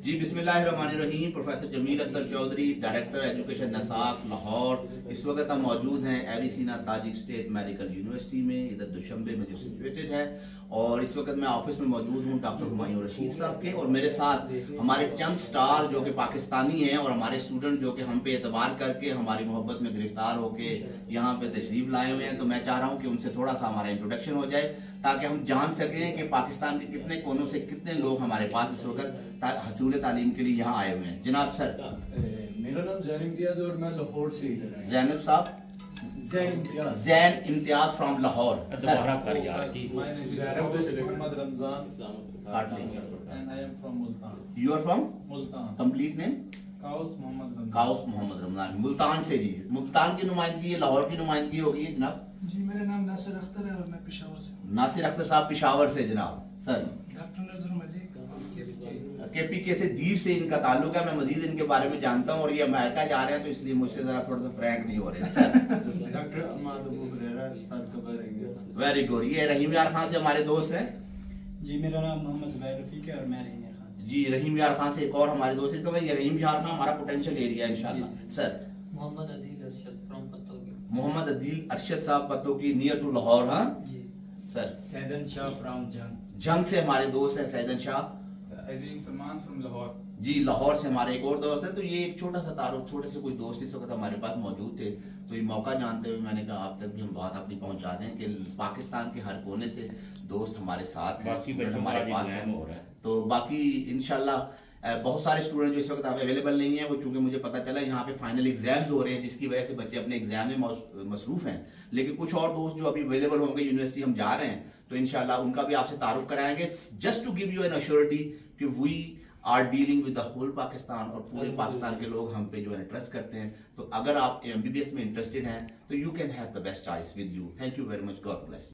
जी बिस्मिल्लाहिर्रहमानिर्रहीम। Professor Jameel Akhtar Chaudhry, director education नसाक लाहौर। इस वक्त हम मौजूद हैं Avicenna Tajik state medical university में, इधर दुशंबे में जो सिचुएटेड है। और इस वक्त मैं ऑफिस में मौजूद हूँ डॉक्टर हुमायूं रशीद साहब के, और मेरे साथ हमारे चंद स्टार जो कि पाकिस्तानी हैं और हमारे स्टूडेंट जो कि हम पे एतबार करके हमारी मोहब्बत में गिरफ्तार होके यहाँ पे तशरीफ लाए हुए हैं। तो मैं चाह रहा हूँ कि उनसे थोड़ा सा हमारा इंट्रोडक्शन हो जाए ताकि हम जान सकें कि पाकिस्तान के कितने कोनों से कितने लोग हमारे पास इस वक्त हसूल तालीम के लिए यहाँ आए हुए हैं। जनाब सर। मेरा नाम जैन इम्तियाज और मैं लाहौर से इधर आया। Zainab sahab. Zain Imtiaz from Lahore. You are from Multan. Complete name? काउस मोहम्मद रमजान। मुल्तान से जी। मुल्तान की नुमाइंदगी, लाहौर की नुमाइंदगी होगी जनाब? जी मेरा नाम नासिर अख्तर है और मैं पेशावर से हूँ। नासिर अख्तर साहब पेशावर से। जनाब सर? डॉक्टर नजर मलिक केपीके से दीर से इनका ताल्लुक है। मैं मजीद इनके बारे में जानता हूँ और ये अमेरिका जा रहे हैं तो इसलिए मुझसे जरा थोड़ा सा फ्रैंक नहीं हो रहे। सर? Very good. ये रहीम यार खान से हमारे दोस्त हैं। जी मेरा नाम मोहम्मद जुबैर रफीक है और मैं रहीम यार खान से। जी रहीम यार खान से एक और हमारे दोस्त। इसका मतलब ये रहीम यार खान हमारा पोटेंशियल एरिया है इंशाल्लाह। Sir? Mohammad Adeel Arshad from Pattoki. Mohammad Adeel Arshad sahab Pattoki, near to Lahore. हाँ जी। सर? सैदन शाह फ्रॉम जंग से हमारे दोस्त हैं सैदन शाह। अजीम फरमान फ्रॉम लाहौर। जी लाहौर से हमारे एक और दोस्त है। तो ये एक छोटा सा तारुफ, छोटे से कोई दोस्त इस वक्त हमारे पास मौजूद थे, तो ये मौका जानते हुए मैंने कहा आप तक भी हम बात अपनी पहुंचा दें कि पाकिस्तान के हर कोने से दोस्त हमारे साथ हैं, हमारे पास हैं। तो बाकी इंशाल्लाह बहुत सारे स्टूडेंट जो इस वक्त अवेलेबल नहीं है, वो चूंकि मुझे पता चला यहाँ पे फाइनल एग्जाम्स हो रहे हैं जिसकी वजह से बच्चे अपने एग्जाम में मसरूफ हैं। लेकिन कुछ और दोस्त जो अभी अवेलेबल होंगे, यूनिवर्सिटी हम जा रहे हैं तो इंशाल्लाह उनका भी आपसे तारुफ कराएंगे, just to give you an assurity कि we are dealing with the whole Pakistan और पूरे पाकिस्तान के लोग हम पे जो है ट्रस्ट करते हैं। तो अगर आप MBBS में इंटरेस्टेड हैं तो you can have the best choice with you. Thank you very much. God bless.